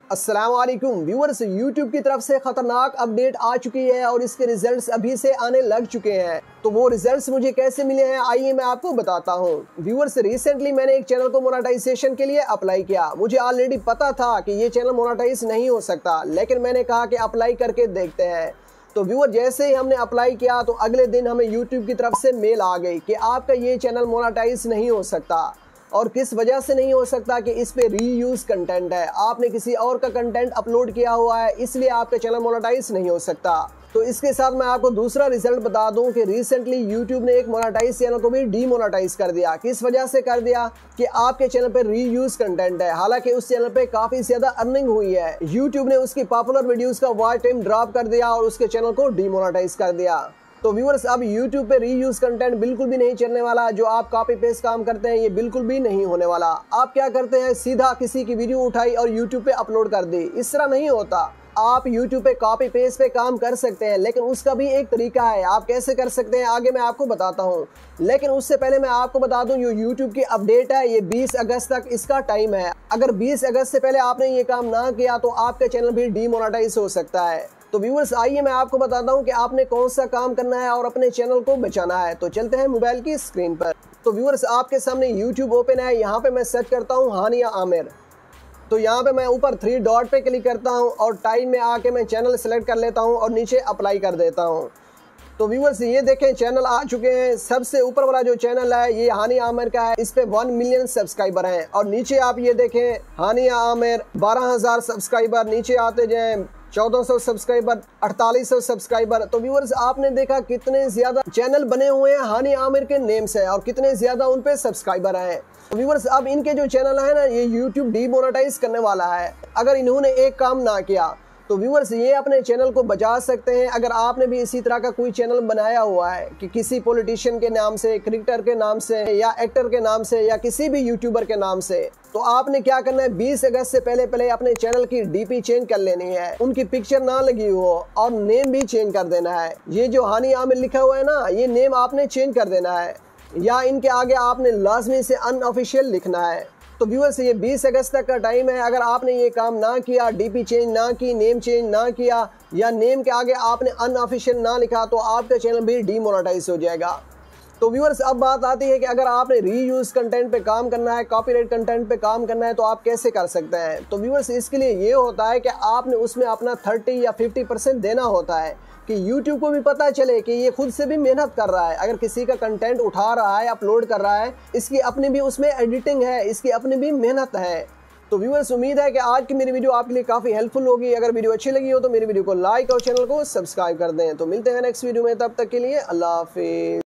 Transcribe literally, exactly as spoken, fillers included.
अस्सलाम वालेकुम viewers, YouTube की तरफ से खतरनाक अपडेट आ चुकी है और इसके रिजल्ट्स अभी से आने लग चुके हैं। तो वो रिजल्ट्स मुझे कैसे मिले हैं आइए मैं आपको बताता हूँ। व्यूअर्स, रिसेंटली मैंने एक चैनल को मोनेटाइजेशन के लिए अप्लाई किया। मुझे ऑलरेडी पता था कि ये चैनल मोनेटाइज नहीं हो सकता, लेकिन मैंने कहा कि अप्लाई करके देखते हैं। तो व्यूअर, जैसे ही हमने अप्लाई किया तो अगले दिन हमें यूट्यूब की तरफ से मेल आ गई कि आपका ये चैनल मोनेटाइज नहीं हो सकता। और किस वजह से नहीं हो सकता कि इस पे रीयूज कंटेंट है, आपने किसी और का कंटेंट अपलोड किया हुआ है, इसलिए आपका चैनल मोनेटाइज नहीं हो सकता। तो इसके साथ मैं आपको दूसरा रिजल्ट बता दूं कि रिसेंटली यूट्यूब ने एक मोनेटाइज चैनल को भी डीमोनेटाइज कर दिया। किस वजह से कर दिया कि आपके चैनल पे रीयूज कंटेंट है, हालांकि उस चैनल पे काफी ज्यादा अर्निंग हुई है। यूट्यूब ने उसकी पॉपुलर वीडियोस का वॉच टाइम ड्रॉप कर दिया और उसके चैनल को डीमोनेटाइज कर दिया। तो व्यूअर्स, अब YouTube पे रीयूज कंटेंट बिल्कुल भी नहीं चलने वाला। जो आप कॉपी पेस्ट काम करते हैं ये बिल्कुल भी नहीं होने वाला। आप क्या करते हैं, सीधा किसी की वीडियो उठाई और YouTube पे अपलोड कर दी। इस तरह नहीं होता। आप YouTube पे कॉपी पेस्ट पे काम कर सकते हैं, लेकिन उसका भी एक तरीका है। आप कैसे कर सकते हैं आगे मैं आपको बताता हूँ, लेकिन उससे पहले मैं आपको बता दूं जो YouTube की अपडेट है ये बीस अगस्त तक इसका टाइम है। अगर बीस अगस्त से पहले आपने ये काम ना किया तो आपका चैनल भी डीमोनेटाइज हो सकता है। तो व्यूअर्स, आइए मैं आपको बताता हूं कि आपने कौन सा काम करना है और अपने चैनल को बचाना है। तो चलते हैं मोबाइल की स्क्रीन पर। तो व्यूअर्स, आपके सामने यूट्यूब ओपन है। यहाँ पे मैं सर्च करता हूँ हानिया आमिर। तो यहाँ पे मैं ऊपर थ्री डॉट पे क्लिक करता हूँ और टाइम में आके मैं चैनल सेलेक्ट कर लेता हूँ और नीचे अप्लाई कर देता हूँ। तो व्यूअर्स, ये देखें चैनल आ चुके हैं। सबसे ऊपर वाला जो चैनल है ये हानिया आमिर का है, इस पे वन मिलियन सब्सक्राइबर हैं। और नीचे आप ये देखें हानिया आमिर बारह हजार सब्सक्राइबर, नीचे आते जाएं चौदह सौ सब्सक्राइबर, अड़तालीस सौ सब्सक्राइबर। तो व्यूअर्स, आपने देखा कितने ज्यादा चैनल बने हुए हैं हानिया आमिर के नेम से और कितने ज्यादा उन पे सब्सक्राइबर हैं। तो व्यूअर्स, अब इनके जो चैनल है ना ये यूट्यूब डीमोनेटाइज करने वाला है अगर इन्होंने एक काम ना किया। तो व्यूअर्स, ये अपने चैनल को बचा सकते हैं। अगर आपने भी इसी तरह का कोई चैनल बनाया हुआ है कि किसी पॉलिटिशियन के नाम से, क्रिकेटर के नाम से या एक्टर के नाम से या किसी भी यूट्यूबर के नाम से, तो आपने क्या करना है, बीस अगस्त से पहले पहले अपने चैनल की डीपी चेंज कर लेनी है। उनकी पिक्चर ना लगी हो और नेम भी चेंज कर देना है। ये जो हानिया आमिर लिखा हुआ है ना, ये नेम आपने चेंज कर देना है या इनके आगे आपने लाजमी से अनऑफिशियल लिखना है। तो व्यूअर्स, ये बीस अगस्त तक का टाइम है। अगर आपने ये काम ना किया, डीपी चेंज ना की, नेम चेंज ना किया या नेम के आगे आपने अनऑफिशियल ना लिखा, तो आपका चैनल भी डीमोनेटाइज हो जाएगा। तो व्यूअर्स, अब बात आती है कि अगर आपने रीयूज कंटेंट पे काम करना है, कॉपीराइट कंटेंट पे काम करना है, तो आप कैसे कर सकते हैं। तो व्यूअर्स, इसके लिए ये होता है कि आपने उसमें अपना तीस या पचास परसेंट देना होता है कि YouTube को भी पता चले कि ये खुद से भी मेहनत कर रहा है। अगर किसी का कंटेंट उठा रहा है, अपलोड कर रहा है, इसकी अपनी भी उसमें एडिटिंग है, इसकी अपनी भी मेहनत है। तो व्यूअर्स, उम्मीद है कि आज की मेरी वीडियो आपके लिए काफ़ी हेल्पफुल होगी। अगर वीडियो अच्छी लगी हो तो मेरी वीडियो को लाइक और चैनल को सब्सक्राइब कर दें। तो मिलते हैं नेक्स्ट वीडियो में, तब तक के लिए अल्लाह हाफिज़।